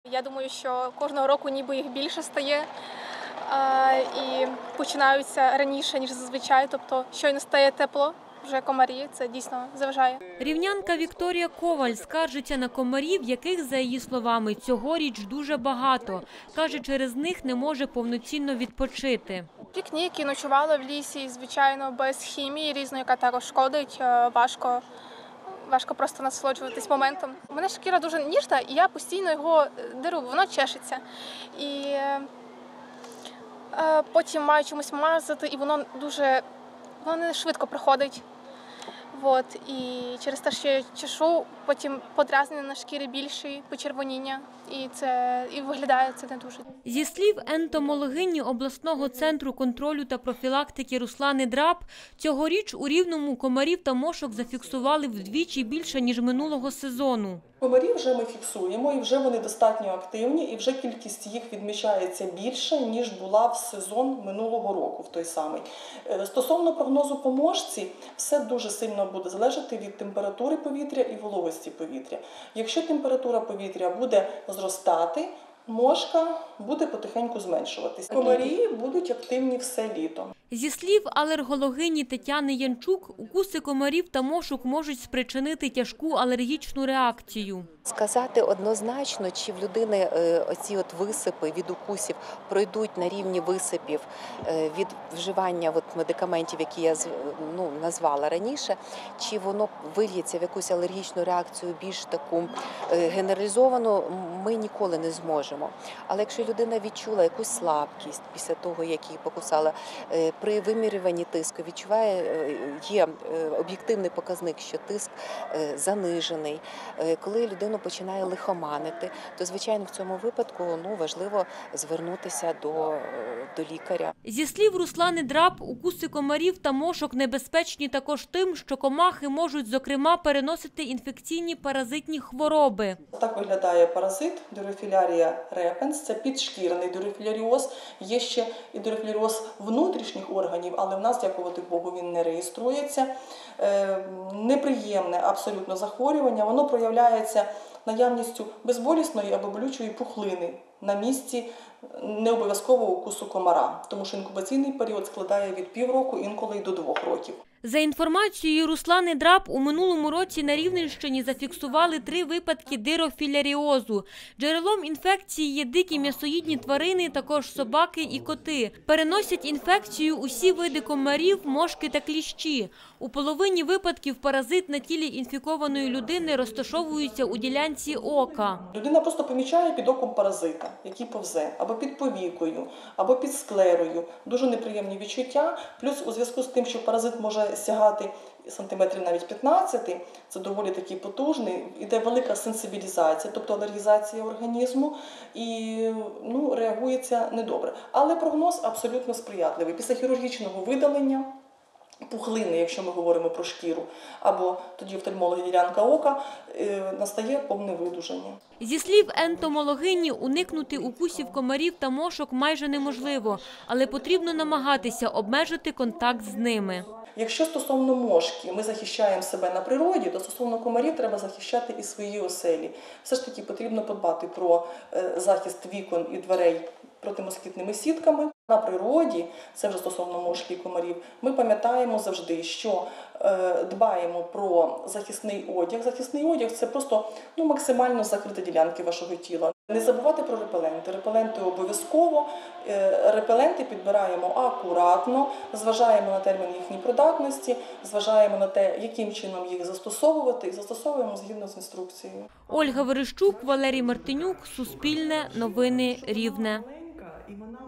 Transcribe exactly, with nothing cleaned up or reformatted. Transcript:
Я думаю, що кожного року ніби їх більше стає і починаються раніше, ніж зазвичай, тобто щойно стає тепло, вже комарі, це дійсно заважає. Рівнянка Вікторія Коваль скаржиться на комарів, яких, за її словами, цьогоріч дуже багато. Каже, через них не може повноцінно відпочити. Пікніки, ночували в лісі, звичайно, без хімії різної, яка також шкодить, важко. Важко просто насолоджуватись моментом. У мене шкіра дуже ніжна, і я постійно його деру, воно чешеться. І е, потім маю чомусь мазати, і воно дуже воно не швидко проходить. От. І через те, що я чешу, потім подразнення на шкірі більші, почервоніння. І це і виглядає це не дуже. Зі слів ентомологині обласного центру контролю та профілактики Руслани Драб, цьогоріч у Рівному комарів та мошок зафіксували вдвічі більше, ніж минулого сезону. Комарів вже ми фіксуємо, і вже вони достатньо активні, і вже кількість їх відмічається більше, ніж була в сезон минулого року, в той самий. Стосовно прогнозу по мошці, все дуже сильно буде залежати від температури повітря і вологості повітря. Якщо температура повітря буде зростати, мошка буде потихеньку зменшуватись. Комарі будуть активні все літо. Зі слів алергологині Тетяни Янчук, укуси комарів та мошок можуть спричинити тяжку алергічну реакцію. Сказати однозначно, чи в людини оці от висипи від укусів пройдуть на рівні висипів від вживання от медикаментів, які я ну, назвала раніше, чи воно вильється в якусь алергічну реакцію більш таку генералізовану, ми ніколи не зможемо. Але якщо людина відчула якусь слабкість після того, як її покусала, при вимірюванні тиску відчуває, є об'єктивний показник, що тиск занижений, коли людину починає лихоманити, то, звичайно, в цьому випадку ну, важливо звернутися до, до лікаря. Зі слів Руслани Драб, укуси комарів та мошок небезпечні також тим, що комахи можуть, зокрема, переносити інфекційні паразитні хвороби. Так виглядає паразит Дюрофілярія репенс, це підшкірний дюрофіляріоз. Є ще і дюрофіляріоз внутрішніх органів, але в нас, дякувати Богу, він не реєструється. Е, неприємне абсолютно захворювання, воно проявляється наявністю безболісної або болючої пухлини на місці не обов'язкового укусу комара, тому що інкубаційний період складає від півроку, інколи й до двох років. За інформацією Руслани Драб, у минулому році на Рівненщині зафіксували три випадки дирофіляріозу. Джерелом інфекції є дикі м'ясоїдні тварини, також собаки і коти. Переносять інфекцію усі види комарів, мошки та кліщі. У половині випадків паразит на тілі інфікованої людини розташовується у ділянці ока. Людина просто помічає під оком паразита, який повзе, або під повікою, або під склерою. Дуже неприємні відчуття. Плюс у зв'язку з тим, що паразит може сягати сантиметрів навіть п'ятнадцять, це доволі такий потужний, іде велика сенсибілізація, тобто алергізація організму, і ну, реагується недобре. Але прогноз абсолютно сприятливий. Після хірургічного видалення пухлини, якщо ми говоримо про шкіру, або тоді офтальмологи ділянка ока, настає повне видужання. Зі слів ентомологині, уникнути укусів комарів та мошок майже неможливо, але потрібно намагатися обмежити контакт з ними. Якщо стосовно мошки ми захищаємо себе на природі, то стосовно комарів треба захищати і свої оселі. Все ж таки потрібно подбати про захист вікон і дверей протимоскітними сітками. На природі, це вже стосовно мошки і комарів, ми пам'ятаємо завжди, що е, дбаємо про захисний одяг. Захисний одяг – це просто ну, максимально закриті ділянки вашого тіла. Не забувати про репеленти. Репеленти обов'язково. Е, репеленти підбираємо акуратно, зважаємо на термін їхньої придатності, зважаємо на те, яким чином їх застосовувати, і застосовуємо згідно з інструкцією. Ольга Верещук, Валерій Мартинюк, Суспільне, Новини Рівне. І вона